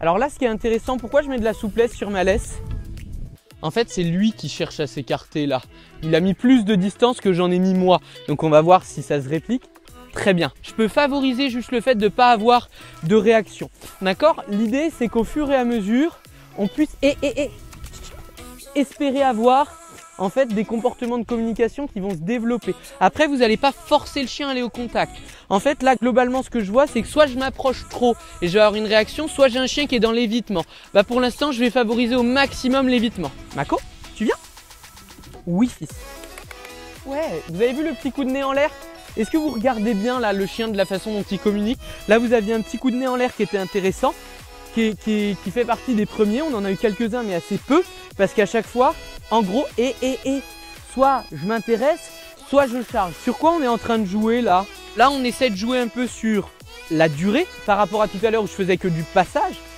Alors là, ce qui est intéressant, pourquoi je mets de la souplesse sur ma laisse? En fait, c'est lui qui cherche à s'écarter là. Il a mis plus de distance que j'en ai mis moi. Donc on va voir si ça se réplique. Très bien. Je peux favoriser juste le fait de ne pas avoir de réaction. D'accord? L'idée, c'est qu'au fur et à mesure, on puisse espérer avoir en fait des comportements de communication qui vont se développer. Après, vous n'allez pas forcer le chien à aller au contact. En fait, là, globalement, ce que je vois, c'est que soit je m'approche trop et je vais avoir une réaction, soit j'ai un chien qui est dans l'évitement. Bah, pour l'instant, je vais favoriser au maximum l'évitement. Mako, tu viens? Oui, fils. Ouais, vous avez vu le petit coup de nez en l'air? Est-ce que vous regardez bien là le chien de la façon dont il communique? Là, vous aviez un petit coup de nez en l'air qui était intéressant, qui fait partie des premiers. On en a eu quelques-uns, mais assez peu, parce qu'à chaque fois, en gros, soit je m'intéresse, soit je charge. Sur quoi on est en train de jouer là? Là, on essaie de jouer un peu sur la durée par rapport à tout à l'heure où je faisais que du passage.